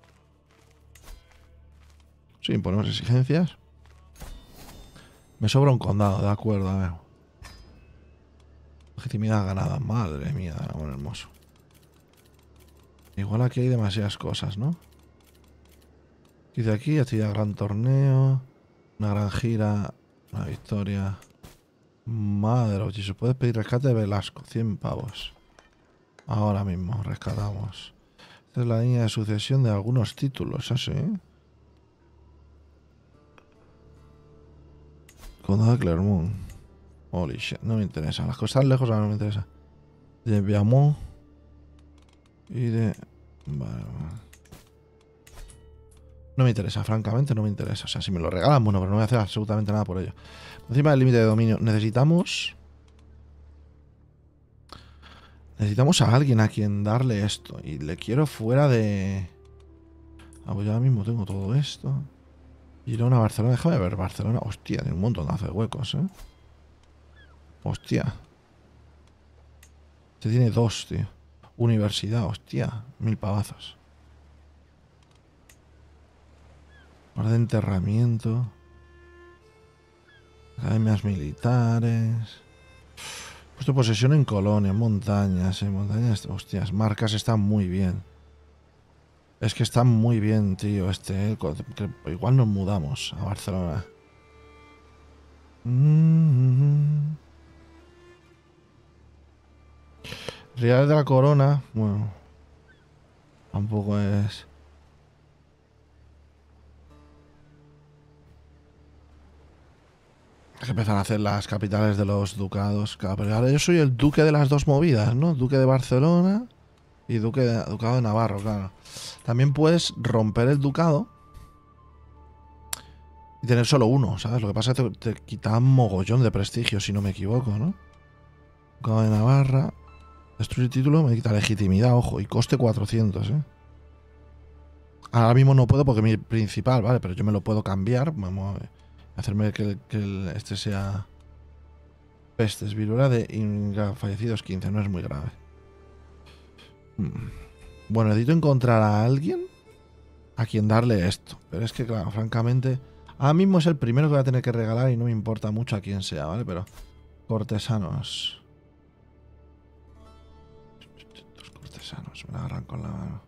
Sí, ponemos exigencias. Me sobra un condado, de acuerdo, a ver. Legitimidad ganada, madre mía, Aragón hermoso. Igual aquí hay demasiadas cosas, ¿no? Dice aquí, actividad gran torneo, una gran gira, una victoria. Madre, si se puede pedir rescate de Velasco, 100 pavos. Ahora mismo, rescatamos. Esta es la línea de sucesión de algunos títulos, así. Condado de Clermont. Holy shit, no me interesa. Las cosas lejos ahora no me interesa. De Viamont y de... Vale. No me interesa, francamente no me interesa. O sea, si me lo regalan, bueno, pero no voy a hacer absolutamente nada por ello. Encima del límite de dominio, necesitamos a alguien a quien darle esto. Y le quiero fuera de... Ah, pues yo ahora mismo tengo todo esto. Girona, Barcelona, déjame ver Barcelona. Hostia, tiene un montón de huecos, ¿eh? Hostia. Este tiene 2, tío. Universidad, hostia. 1000 pavazos. Orden de enterramiento. Academias militares. Puesto posesión en colonia, montañas, montañas. Hostias, marcas están muy bien. Es que están muy bien, tío. Igual nos mudamos a Barcelona. Real de la Corona, bueno, tampoco es... Hay que empezar a hacer las capitales de los ducados. Claro, pero ahora yo soy el duque de las dos movidas, ¿no? Duque de Barcelona y ducado de Navarro, claro. También puedes romper el ducado y tener solo uno, ¿sabes? Lo que pasa es que te quita un mogollón de prestigio, si no me equivoco, ¿no? Ducado de Navarra. Destruir título me quita legitimidad, ojo, y coste 400, ¿eh? Ahora mismo no puedo porque mi principal, ¿vale? Pero yo me lo puedo cambiar. Vamos a hacerme que este sea... Pestes, viruela de fallecidos 15, no es muy grave. Bueno, necesito encontrar a alguien a quien darle esto. Pero es que, claro, francamente, ahora mismo es el primero que voy a tener que regalar y no me importa mucho a quién sea, ¿vale? Pero cortesanos. Los cortesanos, me la agarran con la mano.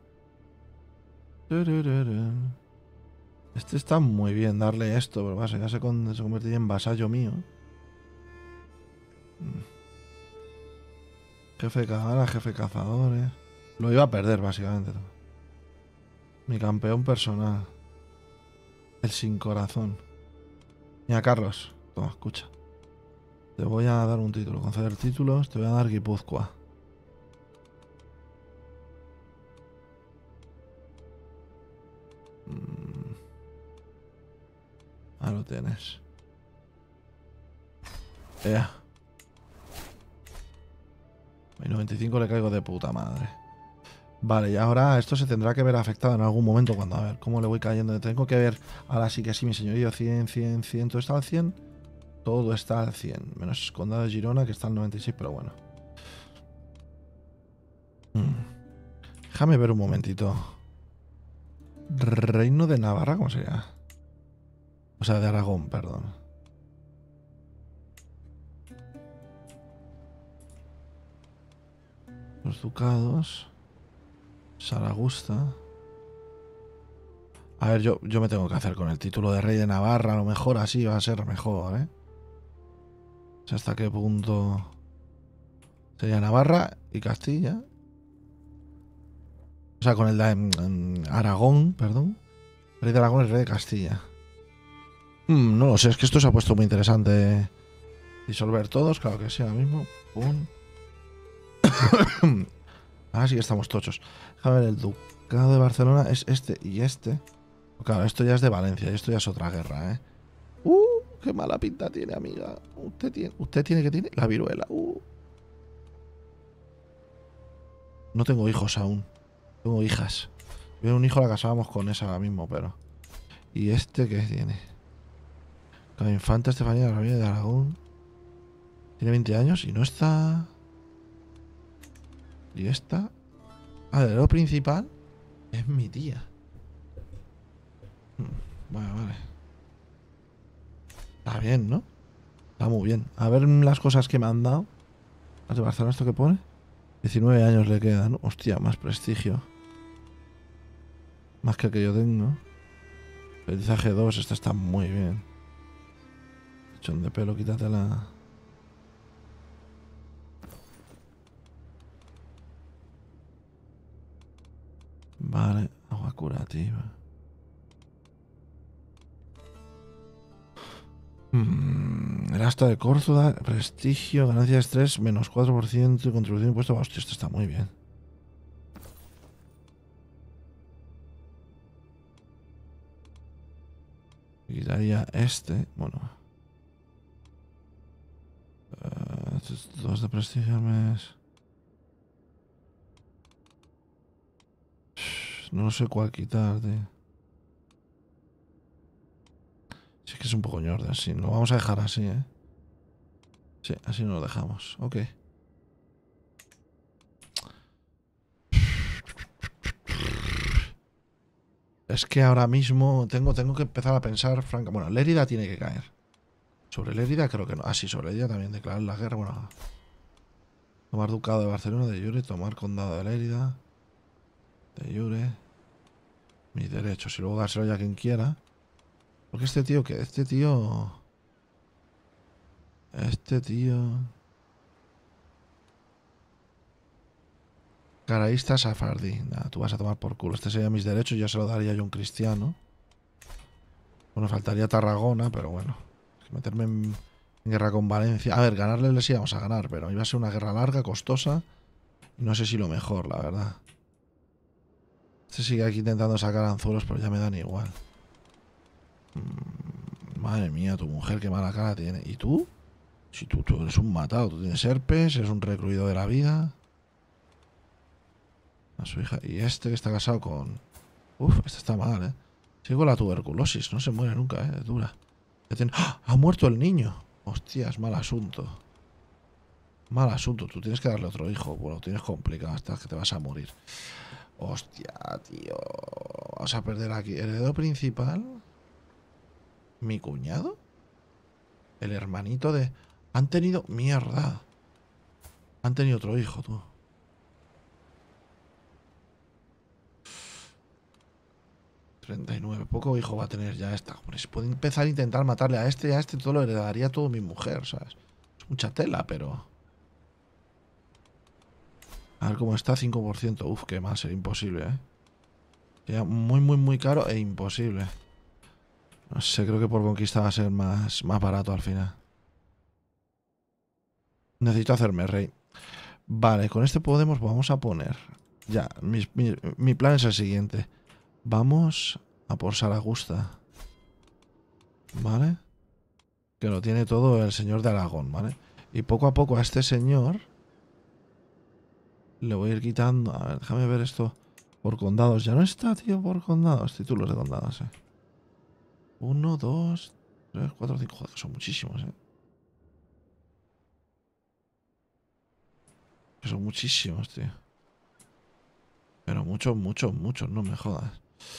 Este está muy bien darle esto, pero ya se convertiría en vasallo mío. Jefe de caravana, jefe de cazadores. Lo iba a perder, básicamente. Mi campeón personal. El sin corazón. Mira, Carlos. Toma, escucha. Te voy a dar un título. Conceder títulos. Te voy a dar Guipúzcoa. Ahí lo tienes. Ea. Y 95 le caigo de puta madre. Vale, y ahora esto se tendrá que ver afectado en algún momento cuando... A ver, ¿cómo le voy cayendo? Tengo que ver... Ahora sí que sí, mi señorío. 100, 100, 100. ¿Todo está al 100? Todo está al 100. Menos Condado de Girona, que está al 96, pero bueno. Déjame ver un momentito. Reino de Navarra, ¿cómo sería? O sea, de Aragón, perdón. Los ducados. Saragusta. A ver, yo me tengo que hacer con el título de rey de Navarra. A lo mejor así va a ser mejor, ¿eh? O sea, ¿hasta qué punto sería Navarra y Castilla? O sea, con el de Aragón, perdón. Rey de Aragón y rey de Castilla. No lo sé, es que esto se ha puesto muy interesante. Disolver todos, claro que sí, ahora mismo. Pum. Ahora sí que estamos tochos. A ver, el Ducado de Barcelona es este y este. Claro, esto ya es de Valencia y esto ya es otra guerra, ¿eh? ¡Qué mala pinta tiene, amiga! Usted tiene que tiene la viruela. No tengo hijos aún. Tengo hijas. Yo un hijo la casábamos con esa ahora mismo, pero... ¿Y este qué tiene? La infanta Estefanía de la Ramírez de Aragón. Tiene 20 años y no está... ¿Y esta? Ah, el héroe principal es mi tía. Vale. Está bien, ¿no? Está muy bien. A ver las cosas que me han dado. Las de Barcelona, ¿esto qué pone? 19 años le quedan. Hostia, más prestigio. Más que el que yo tengo. Aprendizaje 2, esta está muy bien. Chón de pelo, quítatela. Vale, agua curativa. El asta de Córdoba, prestigio, ganancia de estrés, menos 4% y contribución impuesto. Hostia, esto está muy bien. Quitaría este. Bueno. Dos de prestigio al mes. No sé cuál quitar, tío. Sí que es un poco ñorde así. Lo vamos a dejar así, ¿eh? Sí, así no lo dejamos. Ok. Es que ahora mismo tengo que empezar a pensar, franca. Bueno, Lérida tiene que caer. Sobre Lérida creo que no. Ah, sí, sobre Lérida también declarar la guerra. Bueno, tomar Ducado de Barcelona de Jure, tomar Condado de Lérida de Jure. Mis derechos y luego dárselo ya a quien quiera. Porque este tío, ¿qué? Este tío... Caraísta Safardí. Nada, tú vas a tomar por culo. Este sería mis derechos, ya se lo daría yo a un cristiano. Bueno, faltaría Tarragona, pero bueno. Meterme en guerra con Valencia. A ver, ganarle les íbamos a ganar, pero iba a ser una guerra larga, costosa. Y no sé si lo mejor, la verdad. Este sigue aquí intentando sacar anzuelos, pero ya me dan igual. Madre mía, tu mujer, qué mala cara tiene. ¿Y tú? Si tú eres un matado, tú tienes herpes, eres un recluido de la vida. A su hija. Y este que está casado con... Uf, este está mal, ¿eh? Sigue con la tuberculosis, no se muere nunca, ¿eh? Es dura. ¡Ah! ¡Ha muerto el niño! Hostias, mal asunto. Mal asunto, tú tienes que darle otro hijo. Bueno, tienes complicado hasta que te vas a morir. Hostia, tío. Vas a perder aquí. Heredero principal. ¿Mi cuñado? El hermanito de... Han tenido... Mierda. Han tenido otro hijo, tú. Poco hijo va a tener ya esta. Hombre, si puede empezar a intentar matarle a este y a este, todo lo heredaría todo mi mujer, ¿sabes? Es mucha tela, pero... A ver cómo está, 5%. Uf, qué más, sería imposible, ¿eh? Sería muy caro e imposible. No sé, creo que por conquista va a ser más barato al final. Necesito hacerme rey. Vale, con este podemos, vamos a poner... Ya, mi plan es el siguiente. Vamos a por Saragusta. ¿Vale? Que lo tiene todo el señor de Aragón, ¿vale? Y poco a poco a este señor le voy a ir quitando... A ver, déjame ver esto por condados. Ya no está, tío, por condados. Títulos de condados, 1, 2, 3, 4, 5... Joder, son muchísimos, Que son muchísimos, tío. Pero muchos, no me jodas.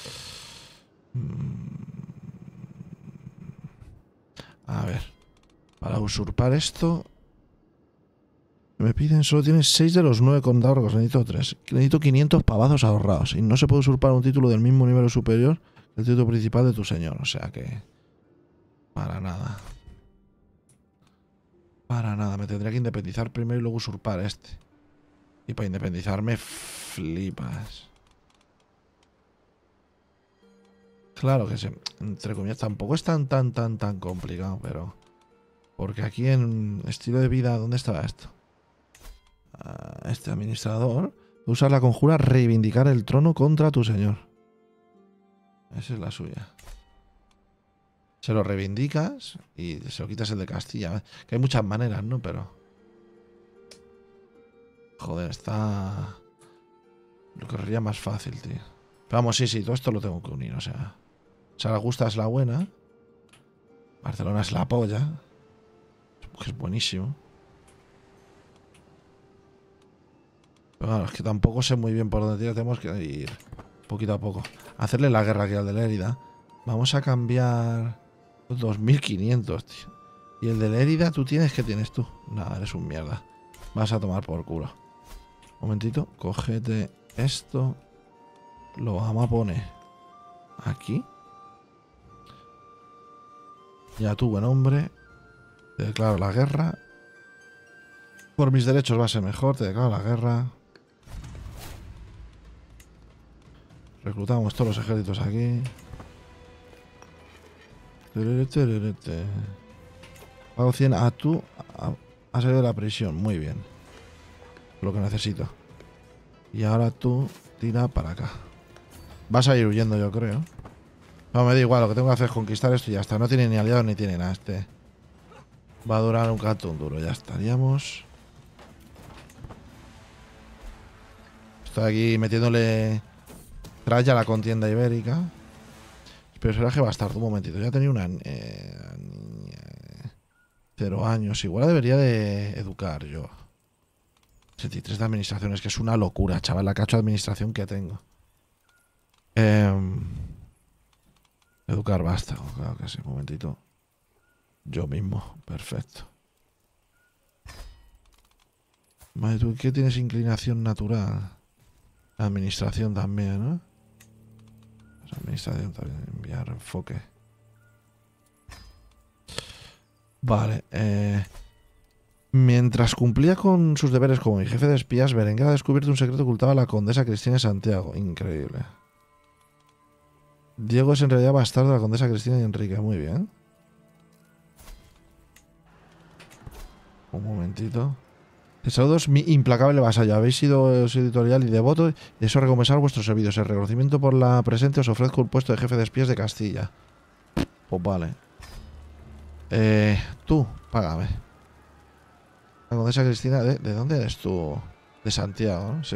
A ver. Para usurpar esto... Me piden, solo tienes 6 de los 9 condados, necesito 3. Necesito 500 pavazos ahorrados. Y no se puede usurpar un título del mismo nivel o superior el título principal de tu señor, o sea que... Para nada. Para nada, me tendría que independizar primero y luego usurpar este. Y para independizarme, flipas. Claro que sí, entre comillas, tampoco es tan complicado, pero... Porque aquí en estilo de vida, ¿dónde estaba esto? Este administrador... Usar la conjura reivindicar el trono contra tu señor. Esa es la suya. Se lo reivindicas y se lo quitas el de Castilla. Que hay muchas maneras, ¿no? Pero... Joder, está... Lo correría más fácil, tío. Pero vamos, sí, todo esto lo tengo que unir, o sea... Saragusta es la buena. Barcelona es la polla. Es buenísimo. Pero claro, es que tampoco sé muy bien por dónde tira. Tenemos que ir poquito a poco. Hacerle la guerra aquí al de Lérida. Vamos a cambiar 2500, tío. Y el de Lérida, ¿tú tienes? ¿Qué tienes tú? Nada, eres un mierda. Vas a tomar por culo. Un momentito, cógete esto. Lo vamos a poner aquí. Ya tú, buen hombre. Te declaro la guerra. Por mis derechos va a ser mejor. Te declaro la guerra. Reclutamos todos los ejércitos aquí. Pago 100 a tú. A salir de la prisión. Muy bien. Lo que necesito. Y ahora tú tira para acá. Vas a ir huyendo, yo creo. No, me da igual. Lo que tengo que hacer es conquistar esto y ya está. No tiene ni aliados ni tiene nada. Este va a durar un canto duro. Ya estaríamos. Estoy aquí metiéndole tralla a la contienda ibérica. Personaje bastardo, un momentito. Ya tenía una niña. 0 años. Igual debería de educar yo. 73 de administraciones, que es una locura, chaval. La cacho de administración que tengo. Educar basta. Claro que sí, un momentito. Yo mismo. Perfecto. Vale, ¿tú qué tienes inclinación natural? Administración también, ¿no? Administración también. Enviar enfoque. Vale. Mientras cumplía con sus deberes como mi jefe de espías, Berenguer ha descubierto un secreto ocultado a la condesa Cristina de Santiago. Increíble. Diego es en realidad bastardo de la condesa Cristina y Enrique. Muy bien. Un momentito. Saludos, mi implacable vasallo. Habéis sido su editorial y devoto y deseo recompensar vuestros servicios. En reconocimiento por la presente os ofrezco el puesto de jefe de espías de Castilla. Pues vale. Tú, págame. La condesa Cristina, ¿de dónde eres tú? De Santiago, ¿no? Sí.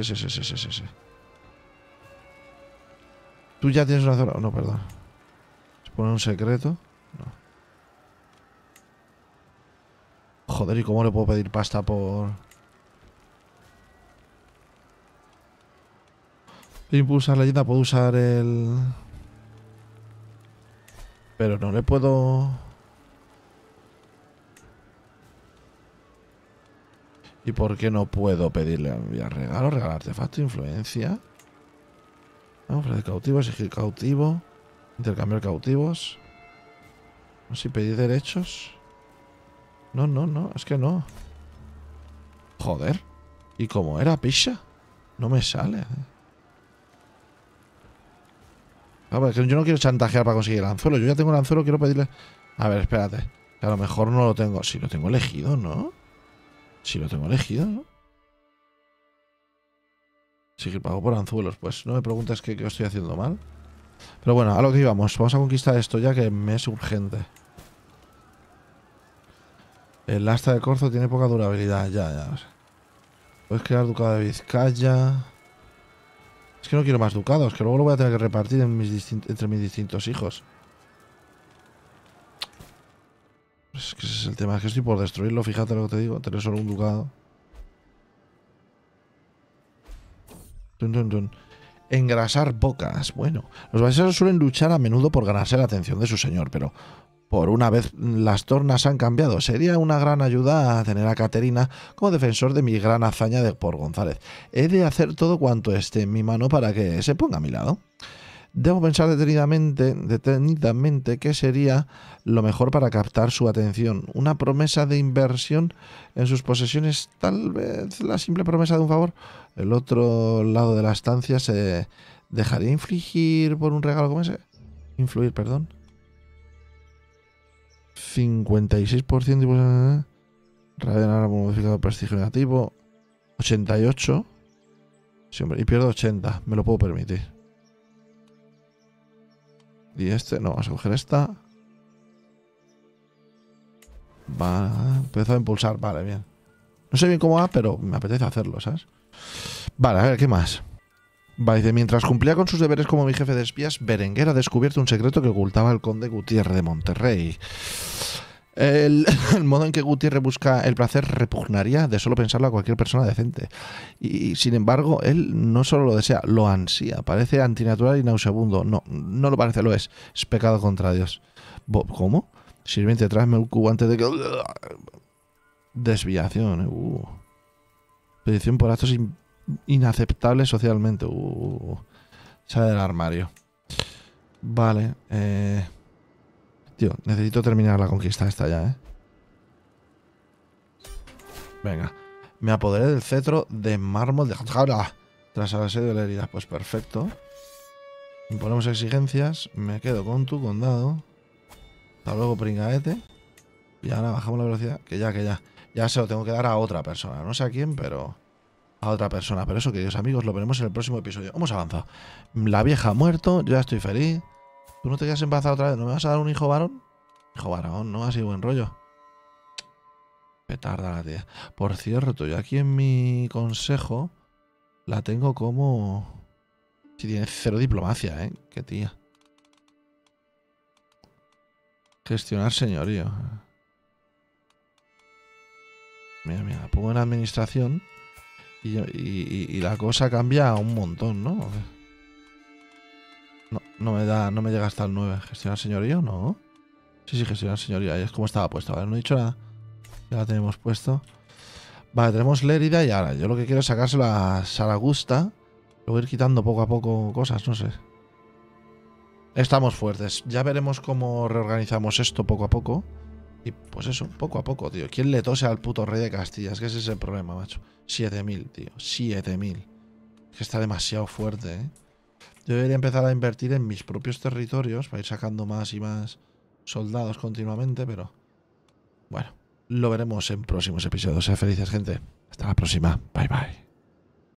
Tú ya tienes una zona... No, perdón. ¿Se pone un secreto? No. Joder, ¿y cómo le puedo pedir pasta por...? Impulsar leyenda, puedo usar el... Pero no le puedo... ¿Y por qué no puedo pedirle enviar regalo, regalar artefacto, influencia? Ofrecer cautivo, exigir cautivo, intercambiar cautivos. No sé, pedir derechos. No, es que no. Joder. ¿Y cómo era, picha? No me sale. A ver, que yo no quiero chantajear para conseguir el anzuelo. Yo ya tengo el anzuelo, quiero pedirle... A ver, espérate. Que a lo mejor no lo tengo. Si lo tengo elegido, ¿no? Si lo tengo elegido, ¿no? Exigir pago por anzuelos. Pues no me preguntes qué estoy haciendo mal. Pero bueno, a lo que íbamos. Vamos a conquistar esto ya que me es urgente. El asta de corzo tiene poca durabilidad. Ya. Puedes crear ducado de Vizcaya. Es que no quiero más ducados, que luego lo voy a tener que repartir entre mis distintos hijos. Es que ese es el tema, es que estoy por destruirlo, fíjate lo que te digo, tener solo un ducado. Engrasar bocas. Bueno, los vasallos suelen luchar a menudo por ganarse la atención de su señor, pero por una vez las tornas han cambiado. Sería una gran ayuda a tener a Caterina como defensor de mi gran hazaña por González. He de hacer todo cuanto esté en mi mano para que se ponga a mi lado. Debo pensar detenidamente qué sería lo mejor para captar su atención. Una promesa de inversión en sus posesiones, tal vez la simple promesa de un favor. El otro lado de la estancia se dejaría infligir por un regalo como ese. Influir, perdón. 56% y Radenar modificado prestigio negativo. 88. Sí, hombre, y pierdo 80. Me lo puedo permitir. Y este, no, vamos a coger esta. Va, empezó a impulsar, vale, bien. No sé bien cómo va, pero me apetece hacerlo, ¿sabes? Vale, a ver, ¿qué más? Va, dice, mientras cumplía con sus deberes como mi jefe de espías, Berenguer ha descubierto un secreto que ocultaba el conde Gutiérrez de Monterrey. El modo en que Gutiérrez busca el placer repugnaría de solo pensarlo a cualquier persona decente. Y sin embargo, él no solo lo desea, lo ansía. Parece antinatural y nauseabundo. No, no lo parece, lo es. Es pecado contra Dios. ¿Cómo? Sirviente, tráeme el cubo antes de que... Desviación. Petición por actos inaceptables socialmente. Sale del armario. Vale. Tío, necesito terminar la conquista esta ya, ¿eh? Venga. Me apoderé del cetro de mármol de... Tras el asedio de la herida. Pues perfecto. Imponemos exigencias. Me quedo con tu condado. Hasta luego, pringaete. Y ahora bajamos la velocidad. Que ya. Ya se lo tengo que dar a otra persona. No sé a quién, pero... A otra persona. Pero eso, queridos amigos, lo veremos en el próximo episodio. Hemos avanzado. La vieja ha muerto. Yo ya estoy feliz. ¿Tú no te quedas embarazada otra vez? ¿No me vas a dar un hijo varón? Hijo varón, ¿no? Así buen rollo. Petarda la tía. Por cierto, yo aquí en mi consejo la tengo como... Si tiene cero diplomacia, ¿eh? Qué tía. Gestionar señorío. Mira, la pongo en administración y la cosa cambia un montón, ¿no? No me llega hasta el 9. ¿Gestionar señorío? No. Sí, gestionar señorío. Ahí es como estaba puesto. Vale, no he dicho nada. Ya la tenemos puesto. Vale, tenemos Lérida y ahora yo lo que quiero es sacárselo a Saragusta. Luego ir quitando poco a poco cosas, no sé. Estamos fuertes. Ya veremos cómo reorganizamos esto poco a poco. Y pues eso, poco a poco, tío. ¿Quién le tose al puto rey de Castilla? Es que ese es el problema, macho. 7000, tío. 7000. Es que está demasiado fuerte, ¿eh? Yo debería empezar a invertir en mis propios territorios para ir sacando más y más soldados continuamente, pero... Bueno, lo veremos en próximos episodios. Sed felices, gente. Hasta la próxima. Bye, bye.